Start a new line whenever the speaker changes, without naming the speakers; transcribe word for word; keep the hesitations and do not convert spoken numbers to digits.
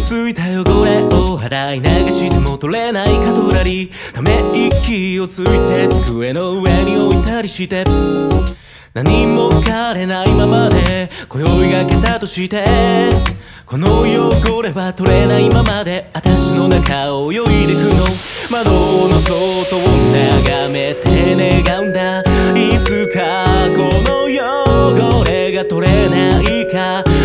ついた汚れを払い流しても取れないカトラリー、ため息をついて机の上に置いたりして、何も枯れないままで今宵がけたとして、この汚れは取れないままで私の中を泳いでくの。窓の外を眺めて願うんだ、いつかこの汚れが取れないか